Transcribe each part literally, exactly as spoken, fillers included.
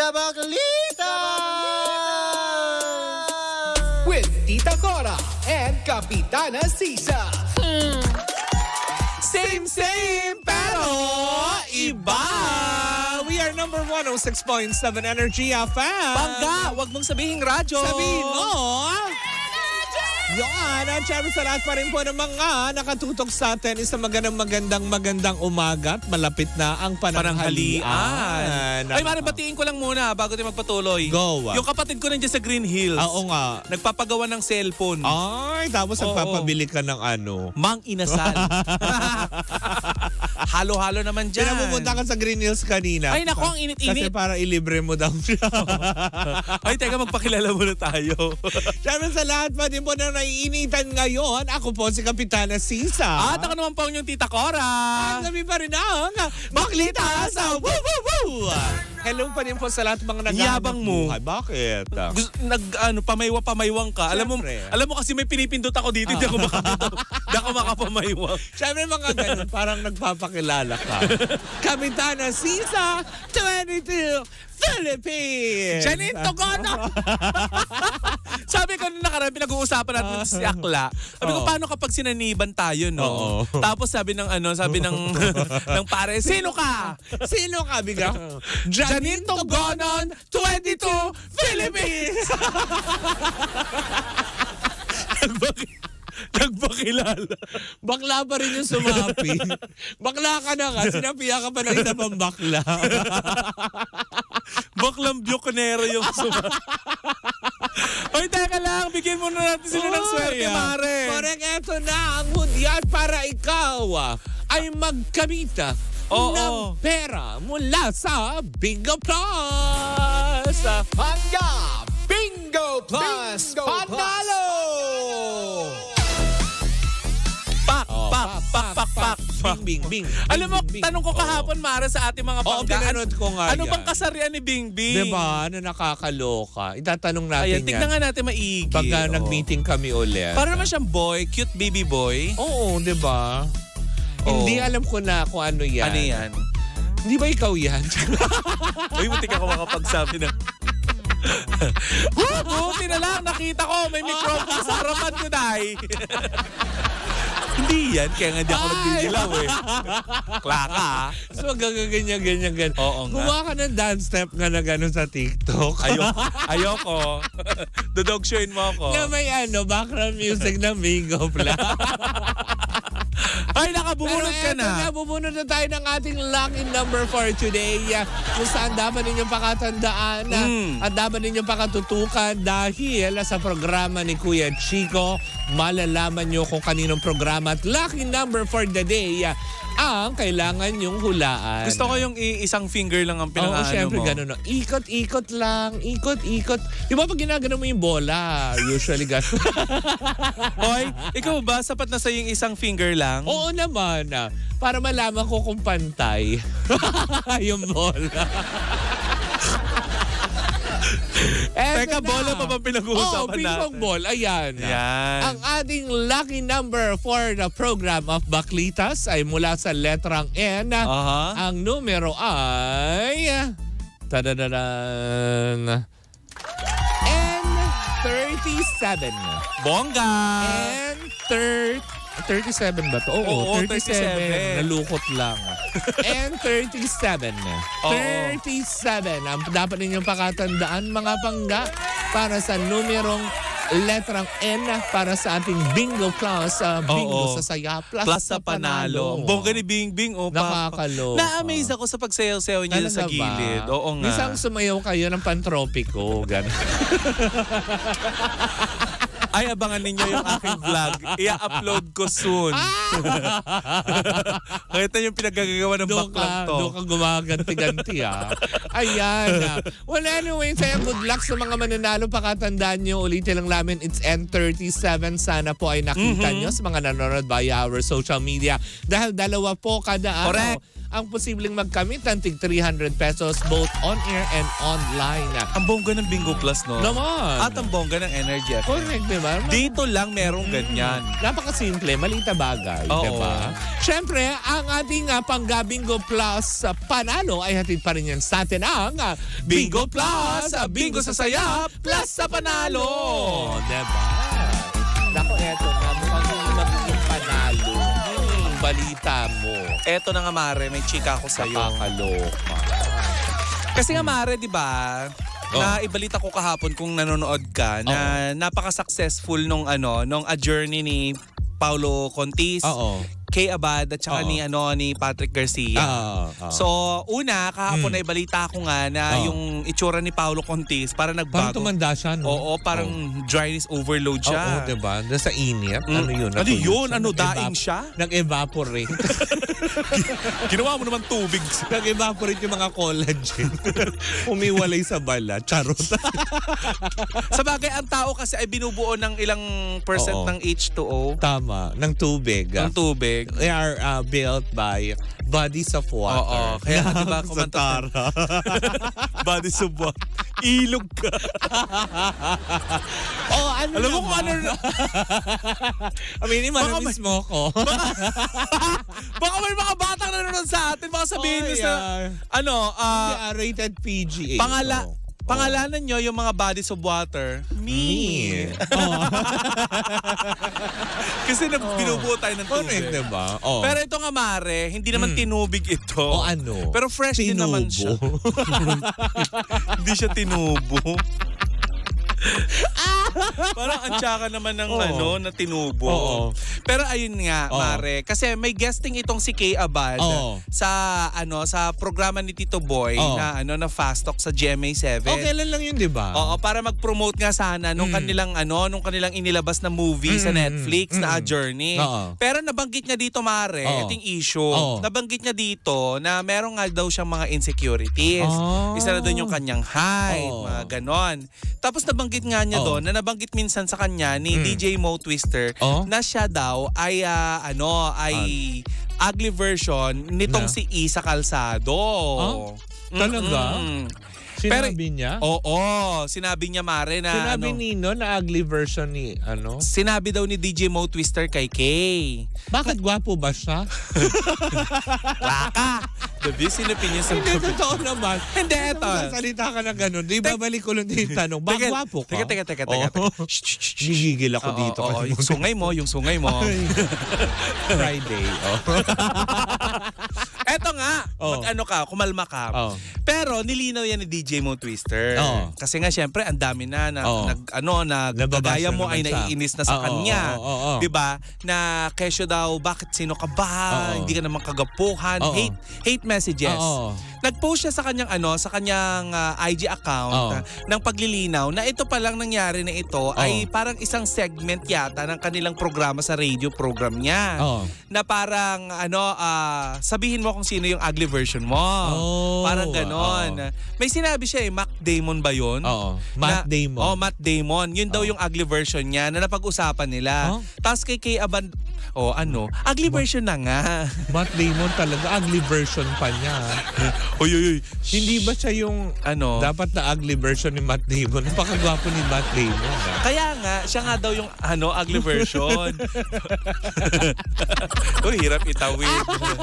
Sa Baklita! With Tita Cora and Kapitana Sisa. Hmm. Same, same, pero iba. We are number one oh six point seven Energy F M. Bangga, wag mong sabihin radyo. Sabihin mo. Yan, at syempre sa lahat pa rin po ng mga nakatutok sa atin, isang magandang magandang magandang umaga at malapit na ang pananghalian. Pananghalian. Ay, Mare, batiin ko lang muna bago tayo magpatuloy. Go. Yung kapatid ko nandiyan sa Green Hills. Oo nga. Nagpapagawa ng cellphone. Ay, tapos Oo. nagpapabili ka ng ano. Mang inasal. Halo-halo naman dyan. Pinapupunta ka sa Green Hills kanina. Ay, naku, ang init-init. Kasi para ilibre mo daw siya. Ay, teka, magpakilala muna tayo. Syempre sa lahat pa din po na naiinitan ngayon, ako po si Kapitana Sisa. At ako naman po ang inyong Tita Cora. At kami pa rin ang Baklita sa Woo Woo Woo! Hello pa din po sa lahat mga naghahanap Yabang mo. buhay. Bakit? Gus- nag ano pamaywa pamaywang ka. Alam mo Siyempre. alam mo kasi may pinipindot ako dito, hindi ako makapindot. Hindi ako makapamaywang. Siyempre mga ganun, parang nagpapakilala ka. Kapitana Sisa, twenty-two, Philippines! Janine Togono! Sabi ko nung nakaraan, pinag-uusapan natin si Akla. Sabi ko, Oo. paano kapag sinaniban tayo, no? Oo. Tapos sabi ng ano, sabi ng ng pare, sino ka? Sino ka, biga? Janine Togonon, twenty-two, Philippines! Nagpakilala. Bakla pa rin yung sumapi. Bakla ka na ka, sinapiya ka pa ng isa pang bakla. Baklang Bucanero yung suma. Oy, teka lang. Bigyan muna natin sila ng swerte, Mare. Correct, eto na ang hudyat para ikaw ay magkamita Oo. ng pera mula sa Bingo Plus. Hangga Bingo Plus Bingo Panalo! Pak, Oh, pak, pak, pak, pak. Bing, bing, bing. Alam mo, Bing, bing. tanong ko kahapon, Mare, sa ating mga Oo, bangga. pinanood ko nga Ano yan. bang kasarian ni Bing Bing? Diba? Ano nakakaloka? Itatanong natin Ayan, yan. tignan nga natin maigi. Pagka Oo. nag-meeting kami ulit. Para naman siyang boy, cute baby boy. Oo, di ba? Oo. Hindi alam ko na kung ano yan. Ano yan? Hindi ba ikaw yan? Uy, muntik ako makapagsabi na. Buti na lang, nakita ko, may microphone sa harapan ko, Day. Hindi yan, kaya nga di ako nagdidilaw eh. Klaka, ah. So, ganyan, ganyan, ganyan. Oo nga. Gumawa ka ng dance step nga na gano'n sa TikTok. Ayoko. Ayoko. Dodog showin mo ako. Na may ano, background music ng Bingo Plus. Ay, nakabubunod ka Pero na. eto na, bubunod na tayo ng ating lucky number for today. Uh, kung saan dapat ninyong pakatandaan uh, Mm. at dapat ninyong pakatutukan dahil sa programa ni Kuya Chico, malalaman nyo kung kaninong programa at lucky number for the day uh, ang kailangan nyong hulaan. Gusto ko yung i- isang finger lang ang Oo, pinakaano syempre mo. gano'n. No? Ikot-ikot lang. Ikot-ikot. Di ba pag ginagano mo yung bola, usually gano'n. Hoy, ikaw ba sapat na sa yung isang finger lang? Oo naman. Ah, para malaman ko kung pantay yung bola. Teka, bola pa ba pinag-uusapan Oo, ping-pong natin? ball. Ayan. Yan. Ang ating lucky number for the program of Baklitas ay mula sa letrang N. Aha. Ang numero ay... Tadadadan... N thirty-seven. Bongga! N thirty... thirty-seven ba to? Oo, Oo, thirty-seven. thirty-seven. Nalukot lang. N thirty-seven. Oo. thirty-seven. Ang dapat ninyong pakatandaan mga pangga para sa numerong letrang N para sa ating Bingo Plus. Uh, bingo Oo. sa saya. Plus, Plus sa panalo. Ang bongga ni Bing Bing. Oh, pa- Nakakaloka. Na-amaze ako sa pagsayaw-sayaw niya Talaga sa ba? gilid. Oo nga. Minsan sumayaw kayo ng pantropiko. Ganun. Ay, abangan ninyo yung aking vlog. I-upload ko soon. Kita yung pinagagagawa ng Doon baklang ka, to. doon ka gumaganti-ganti ah. Ayan. ah. Well, anyway, saya good luck sa mga mananalo. Pakatandaan nyo, ulitin lang namin, it's N thirty-seven. Sana po ay nakita Mhm. nyo sa mga nanonood via our social media. Dahil dalawa po kada araw Correct. ang posibleng magkamit ng tig three hundred pesos both on-air and online. Ang bongga ng Bingo Plus, no? Naman. At ang bongga ng Energy F M. Correct, di ba? Dito lang merong ganyan. Napakasimple, maliit na bagay, Oo. di ba? Siyempre, ang ating uh, pangga Bingo Plus uh, panalo ay hatid pa rin yan sa atin ang uh, Bingo Plus, uh, Bingo sa saya, plus sa panalo. Di ba? Naku, eto na, mukhang hindi magiging panalo. Hmm, balita mo. Eto na nga, Mare, may chika ako sa'yo. Nakakaloka. Kasi nga, Mare, di ba? Oh. Na ibalita ko kahapon kung nanonood ka na napaka-successful nung ano, nung a journey ni Paulo Contis, Oo. Kay Abad at saka Oo. ni ano ni Patrick Garcia. Ah, ah. So, una kahapon Hmm. na ibalita ko nga na Oh. yung itsura ni Paulo Contis para Parang nagbago. tumanda siya, no? Oo, parang dryness overload Oo, siya. diba? Sa init. Mm. Ano yun? Ano yun? Ano, Nag-evap- daing siya? Nag-evaporate. Ginawa mo naman tubig. Nag-evaporate yung mga collagen. Umiwalay sa balat. Charot. Sa bagay, ang tao kasi ay binubuo ng ilang percent Oo. ng H two O. Tama. Ng tubig. Ng tubig. They are uh, built by bodies of water. Oo. Kaya nga, diba, Sa kumanta Tara. Body subwat. Ilog ka. Oh, ano Alam mo kung ano... Aminin mo, Baka na-miss mo ko. Baka may mga batang nanonood sa atin. Baka sabihin Oh, nyo sa... yeah. Ano, ah... Yeah, rated P G A. pangala... Oh. Pangalanan nyo yung mga bodies of water. Me. Me. Oh. Kasi nag- binubuo tayo ng tubig. Correct, diba? Oh. Pero ito nga, Mare, hindi naman Mm. tinubig ito. O ano? Pero fresh din naman siya. Tinubo. Hindi siya tinubo. Parang ang tsaka naman ng Oo. ano, na tinubo. Oo. Pero ayun nga, Oo. Mare, kasi may guesting itong si Kay Abad Oo. sa ano sa programa ni Tito Boy Oo. na ano na Fast Talk sa G M A seven. Okay lang lang yun, di ba? Oo, para mag-promote nga sana nung Mm. kanilang ano, nung kanilang inilabas na movie sa Mm, Netflix mm, na A mm. Journey. Oo. Pero nabanggit niya dito, Mare, Oo. ito yung issue. Oo. Nabanggit niya dito na meron nga daw siyang mga insecurities. Oh. Isa na doon yung kanyang height, Oo. mga ganon. Tapos nabanggit nga niya Oo. doon na nabanggit minsan sa kanya ni Mm. D J Mo Twister Oo. na siya daw ay ah, ano, ay ugly version nitong Na? si Isa Calzado. Oh? Talaga? Mm-mm. Sinabi niya? Oo, sinabi niya, Mare, na Sinabi ano, Nino na ugly version ni ano? sinabi daw ni D J Mo Twister kay Kay. Bakit gwapo ba siya? Baka! The Business Opinion sa Hindi, totoo naman. Hindi, eto. Salita ka na ganun. Di ba balik ko lang din yung tanong, ba Teka, gwapo ka? Teka, teka, teka, teka. Oo. teka. Shh, shh, shh, shh. Gigigil ako Oo, dito. oo, kasi yung sungay mo, yung sungay mo. Friday. Oh. Eto nga, Oo. mag-ano ka, kumalma ka. Oo. Pero nilinaw yan ni D J Mo Twister. Oo. Kasi nga syempre ang dami na, na Oo. nag ano na Nababash kagaya na mo ay naman siya. naiinis na sa Oo, kanya. oo, oo, oo. 'Di ba? Na kesyo daw bakit sino ka ba? Oo. Hindi ka naman kagapuhan. Oo. Hate hate messages. Oo. Nag-post siya sa kanyang ano, sa kanyang ah, I G account Oo. ah, ng paglilinaw na ito pa lang nangyari na ito ay parang isang segment yata ng kanilang programa sa radio program niya. Oo. Na parang ano ah, sabihin mo kung sino yung ugly version mo. Oh, Parang ganon. oo. May sinabi siya eh, Matt Damon ba yun? Oo. Matt Na- Damon. Oh, Matt Damon. Yun daw Oo. yung ugly version niya na napag-usapan nila. Huh? Tapos kay Kay Aban, oh ano, ugly version na nga. Matt Damon talaga, ugly version pa niya. Uy, uy, uy. Hindi ba siya yung Ano? dapat na ugly version ni Matt Damon? Napakagwapo ni Matt Damon. ah. Kaya nga, siya nga daw yung ano, ugly version. Uy, hirap itawid.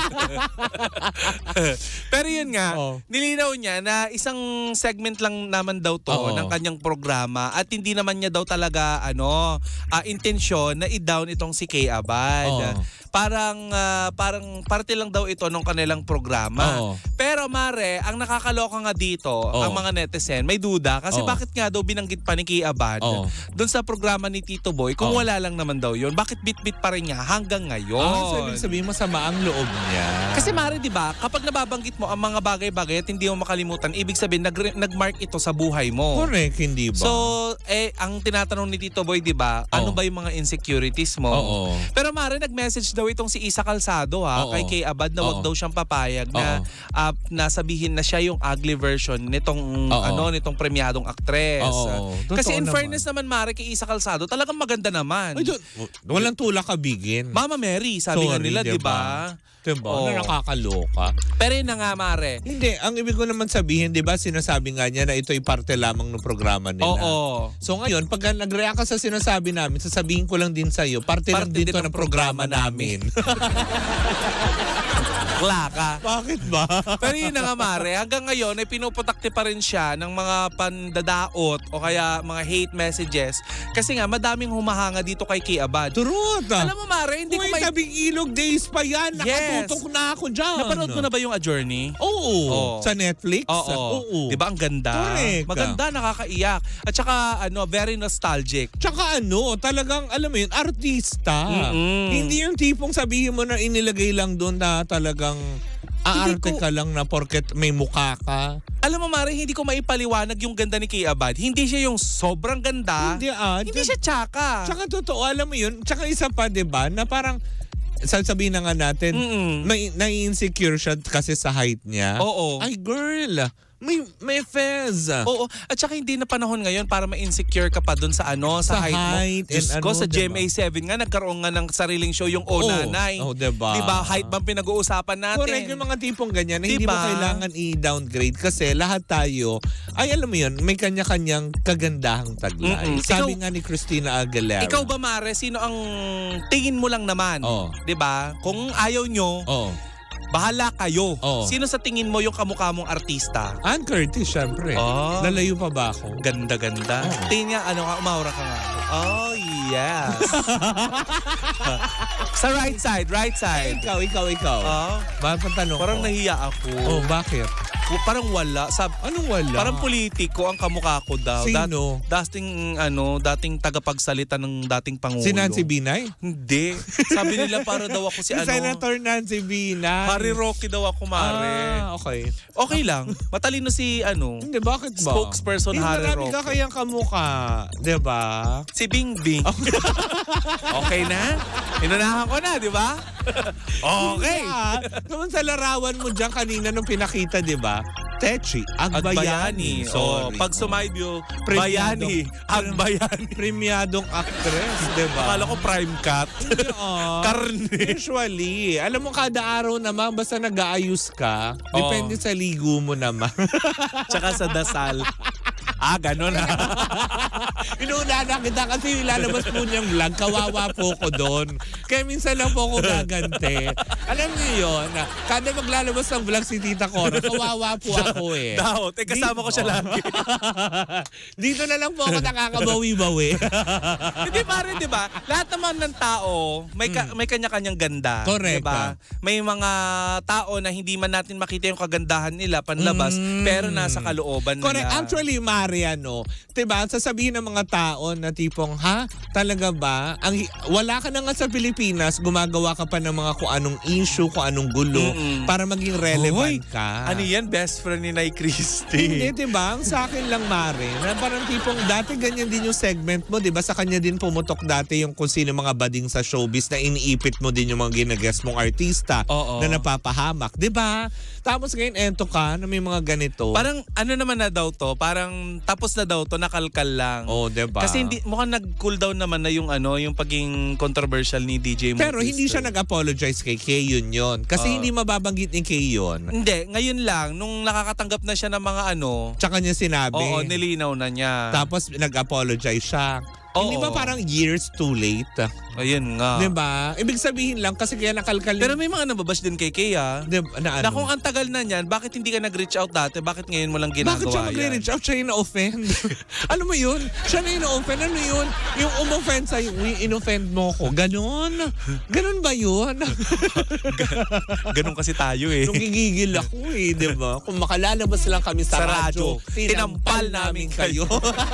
Pero yun nga, Oo. nilinaw niya na isang segment lang naman daw to Oo. ng kanyang programa at hindi naman niya daw talaga ano, ah, intensyon na i-down itong si Kay Abad. Oo. Parang ah, parang parte lang daw ito ng kanilang programa. Oo. Pero Mare, ang nakakaloka nga dito, Oo. ang mga netizen, may duda kasi Oo. bakit nga daw binanggit pa ni Kay Abad Oo. doon sa programa ni Tito Boy kung Oo. wala lang naman daw yun? Bakit bit-bit pa rin niya hanggang ngayon? Ah, so ibig sabihin masama ang loob niya. Kasi Mare, di ba, kapag nababanggit mo ang mga bagay-bagay at hindi mo makalimutan, ibig sabihin nag nag-mark ito sa buhay mo. Correct, hindi ba? So, eh, ang tinatanong ni Tito Boy, di ba, ano Oo. ba yung mga insecurities mo? Oo. Pero Mare, nag-message daw itong si Isa Calzado ha, Oo. kay Kay Abad na wag Oo. daw siyang papayag na, Oo. ah, na sabihin na siya yung ugly version nitong, Oo. ano, nitong premyadong aktres. Oo. Kasi Totoo in naman. fairness naman, Mare, kay Isa Calzado, kalsado, talagang maganda naman. Ay, doon, walang tulak kabigin. Mama Mary, sabi nga Sorry, nila, di diba? ba? Diba? Oo. Na nakakaloka. Pero yun na nga, Mare. Hindi, ang ibig ko naman sabihin, di ba, sinasabi nga niya na ito ay parte lamang ng programa nila. Oo. So ngayon, pag nag-react ka sa sinasabi namin, sasabihin ko lang din sa'yo, parte, Parte lang dito din ng ng programa namin. Bakla ka. Bakit ba? Pero yun na nga, Mare, hanggang ngayon ay pinuputakti pa rin siya ng mga pandadaot o kaya mga hate messages kasi nga madaming humahanga dito kay Kay Abad. Truth! Alam mo, Mare, hindi Uy, ko may... tabing ilog days pa yan. Yes. Nakatutok na ako dyan. Napanood mo na ba yung A Journey? Oo. Oo. Sa Netflix? Oo. Oo. Di ba ang ganda? Correct. Maganda, nakakaiyak. At saka, ano, very nostalgic. Tsaka ano, talagang, alam mo yun, artista. Mm-mm. Hindi yung tipong sabihin mo na inilagay lang doon na talagang aarte ko- ka lang na porket may mukha ka. Alam mo, Mare, hindi ko maipaliwanag yung ganda ni Kay Abad. Hindi siya yung sobrang ganda. Hindi ah. Hindi siya tsaka. Tsaka totoo, alam mo yun. Tsaka isa pa, di ba, na parang, sasabihin na nga natin, Mm-mm. may, nai-insecure siya kasi sa height niya. Oo. Ay, girl, may, may fez. Oo. At saka hindi na panahon ngayon para ma-insecure ka pa dun sa ano, sa, Sa height, height mo. Diyos and ko, ano, sa G M A diba? seven nga, nagkaroon nga ng sariling show yung O Oo. Nanay. Oh, diba? Diba? Height bang pinag-uusapan natin? Correct, yung mga tipong ganyan, na hindi Diba? mo kailangan i-downgrade kasi lahat tayo, ay alam mo yun, may kanya-kanyang kagandahang taglay. Mm-mm. Sabi Ikaw- nga ni Christina Aguilera. Ikaw ba, Mare, sino ang tingin mo lang naman? Oo. Diba? Kung ayaw nyo, Oh. bahala kayo. Oo. Sino sa tingin mo yung kamukha mong artista? Ann Curtis, syempre. Oh. Lalayo pa ba ako? Ganda-ganda. Oo. Tingin niya, ano ka, umaura ka nga. Oh, yes. Sa right side, right side. Ikaw, ikaw, ikaw. Oh, Bakit tanong parang ko? nahiya ako. Oh, bakit? Parang wala. Sab Anong wala? Parang politiko ang kamukha ko daw. Sino? Dat- dating ano, dating tagapagsalita ng dating pangulo. Si Nancy Binay? Hindi. Sabi nila para daw ako si, Si ano. Senator Nancy Binay. Harry Roque daw ako, Mare. Ah, okay. Okay lang. Matalino si ano, Hindi, bakit ba? spokesperson Hindi, Harry marami ka Roque. kayang kamukha. Diba? Si Bing Bing. Okay na? Inunahan ko na, di ba? Okay. Yeah. Naman sa larawan mo dyan kanina nung pinakita, di ba? Techi, Agbayani. Agbayani. Oh, Sorry. pag sumaybyo, Premiado. Bayani. Agbayani. Premiadong actress, di ba? Akala ko prime cut. Oo. Karne. Usually, alam mo kada araw naman basta nag-aayos ka, Oo. depende sa ligo mo naman. Tsaka sa dasal. Ah, ganun ha. Inuuna na kita kasi ilalabas po niyang vlog, kawawa po ko doon. Kaya minsan lang po ako gagante. Alam niyo yun, kada maglalabas ng vlog si Tita Cora, kawawa po ako eh. Daot. Eh, kasama ko siya lagi. Dito na lang po ako nakakabawi-bawi. Hindi pare, di ba? Lahat naman ng tao, may ka- may kanya-kanyang ganda. Correct, Di ba? ah. May mga tao na hindi man natin makita yung kagandahan nila panlabas, Mm. pero nasa kalooban Correct. nila. Actually, Mariano, diba, sasabihin ng mga tao na tipong, ha? Talaga ba? Ang, wala ka na nga sa Pilipinas, gumagawa ka pa ng mga kung anong issue, kung anong gulo, Mm-mm. para maging relevant Hoy, ka. Ano yan? Best friend ni Nay Christy. Hindi, diba? Ang sa akin lang, Mare, na parang tipong dati ganyan din yung segment mo, diba? Sa kanya din pumutok dati yung kung sino mga bading sa showbiz na iniipit mo din yung mga ginaguess mong artista Oo. na napapahamak, diba? Tapos ngayon, ento ka na may mga ganito. Parang ano naman na daw to, parang tapos na daw to, nakalkal lang. Oh, diba? Kasi hindi mukhang nag-cool down naman na yung ano, yung pagiging controversial ni D J Montes. Pero hindi siya nag-apologize kay Kay, yun yun. Kasi Oo. hindi mababanggit ni Kay yun. Hindi, ngayon lang nung nakakatanggap na siya ng mga ano, Tsaka niya sinabi. oo, nilinaw na niya. Tapos nag-apologize siya. Oo. Hindi ba parang years too late? Ayun nga. Diba? Ibig sabihin lang kasi kaya nakalkal. Pero may mga nababash din kay Kay ah. Diba, na ano? Na kung ang tagal na niyan, bakit hindi ka nag-reach out dati? Bakit ngayon mo lang Bakit siya ginagawa yan? magre-reach out? Siya yung na-offend. Alam mo yun? Siya na yung na-offend. Ano yun? Yung umoffend sa'yo, uy, in-offend mo ko. Ganon? Ganon ba yun? Ganun kasi tayo eh. Nung gigigil ako eh, di ba? Kung makalalabas lang kami sa, Sa radyo, radyo, tinampal namin kayo.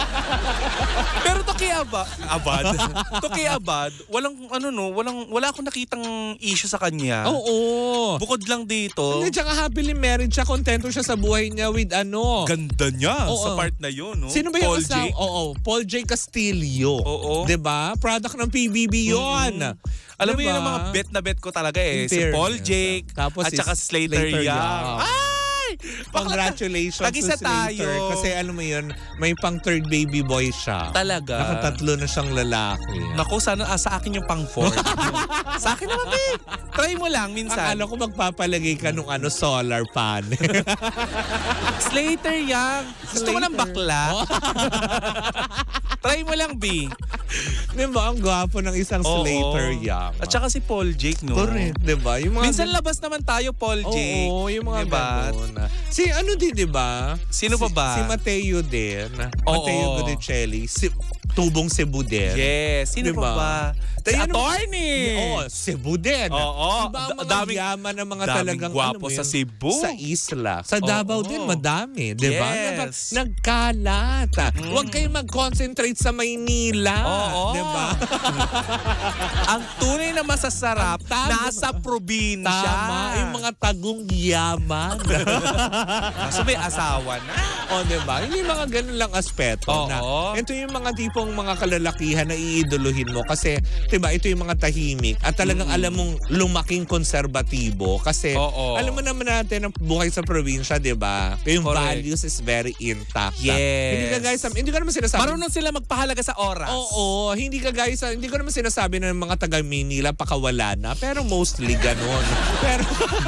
Pero to kay Abad, Abad, to kay Abad, walang ano no, walang wala akong nakitang issue sa kanya. Oo. Bukod lang dito, Hindi, tsaka happily married siya, kontento siya sa buhay niya with ano. ganda niya Oo. sa part na yun, no? Sino ba yung Paul asawa? J. Oo, Paul J. Castillo. Oo. 'Di ba? Product ng P B B 'yon. Mm. Alam mo Diba? yun ang mga bet na bet ko talaga eh. In Si fairness. Paul Jake, Tapos at si saka Slater, Slater Young. Young. Ay! Congratulations Tag-isa to Slater. tayo. Kasi alam mo yun, may pang third baby boy siya. Talaga? Nakatatlo na siyang lalaki. Naku, sana ah, sa akin yung pang fourth. Sa akin naman, babe. Try mo lang minsan. Akala ko magpapalagay ka nung ano, solar panel. Slater yang. Gusto mo ng bakla? Try mo lang, B. Di ba? Ang gwapo ng isang Oo. Slater yang. At saka si Paul Jake, no? Correct, di ba? Yung mga Minsan labas naman tayo, Paul Jake. Oo, yung mga diba? ganun. Si ano din, di ba? Sino pa Si- ba? Si Mateo din. Oo. Mateo Gudicelli. Si, tubong Cebu din. Yes. Sino Diba? pa ba? Si Tayo- attorney. Oo, Cebu din. Oo. Diba ang Da- mga daming- yaman ng mga daming talagang gwapo ano mo sa yun, Cebu. Sa isla. Sa Davao Oo. din, madami. Di ba? Yes. Nagkalat. Mm. Huwag kayong mag-concentrate sa Maynila. Oo. Di ba? Ang tunay na masasarap, Ang tama. nasa probinsya. Tama. Yung mga tagong yaman. Kaso may asawa na. O, di ba? Hindi mga ganun lang aspeto Oo. na ito yung mga tipong mga kalalakihan na iidoluhin mo kasi, di ba, ito yung mga tahimik at talagang alam mong lumaking konserbatibo kasi Oo. alam mo naman natin ang buhay sa probinsya, di ba? Yung Correct. values is very intact. Yes. Hindi ka guys, hindi ko naman sinasabi. Marunong sila magpahalaga sa oras. Oo, hindi ka guys, hindi ko naman sinasabi na ng mga taga Manila pakawala na, pero mostly ganun. Pero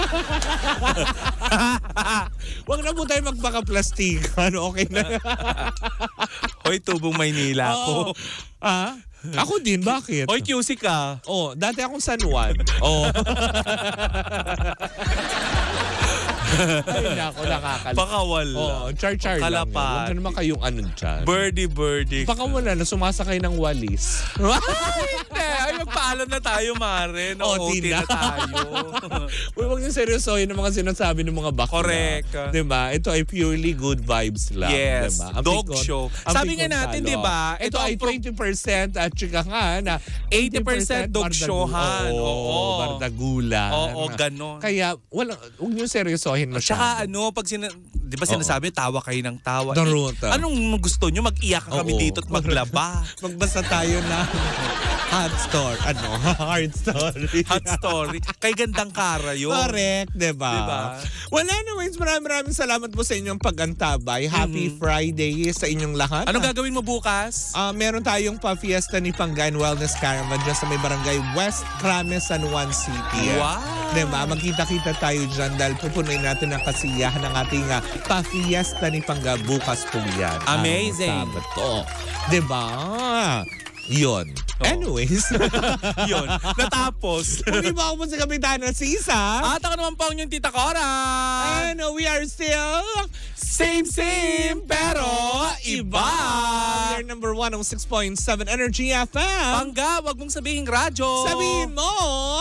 wag na po tayo magpaka-plastic. Ano, okay na. Hoy, tubong Maynila Oo. ako. Ah? Ako din, bakit? Hoy, Q C ka. Oh, dati akong San Juan. Oh. Ay, nako, nakakal. Pakawala. Oh, char-char lang. yun. Kalapati. Huwag na naman kayong ano dyan. Birdie, birdie. Baka wala na sumasakay ng walis. Hindi. Ay, magpaalam na tayo, Mare. Oh, O, O T tina. na tayo. Uy, huwag niyo seryosohin ng mga sinasabi ng mga bakla. Correct. Diba? Ito ay purely good vibes lang. Yes. Diba? Ang Dog pikon- show. ang Sabi nga pikon natin, talo. diba? Ito, Ito ay ang pro- twenty percent at chika nga na eighty percent dog bardagu- showhan. Oo, Oo. bardagulan. Oo, ganon. Kaya, wala, huwag niyo seryosohin masyado. Tsaka ano, pag sina... Di ba sinasabi, tawa kayo ng tawa. Daruta. Eh, anong gusto nyo? Mag-iyak kami Oo. dito at maglaba. Magbasa tayo na hot story. Ano? Hard story. Hot story. Kay Gandang Kara yun. Correct, diba? Diba? Wala anyways, maraming maraming salamat po sa inyong pag-antabay. Happy Friday sa inyong lahat. Anong gagawin mo bukas? Ah, meron tayong pa-fiesta ni Pangain Wellness Caravan dyan sa may barangay West Krames, San Juan City. Wow! Diba? Magkita-kita tayo dyan dahil pupunuin natin ang kasiyahan ng ating uh, pa-fiesta ni Pangga bukas po yan. Amazing. Ang Sabado. Diba? Yun. Oh. Anyways. Yun. Natapos. Muli ba ako po sa Kapitana Sisa? At ako naman po ang inyong Tita Cora. And we are still Same, same, pero iba. We are number one on six point seven Energy F M. Pangga, wag mong sabihin radyo. Sabihin mo,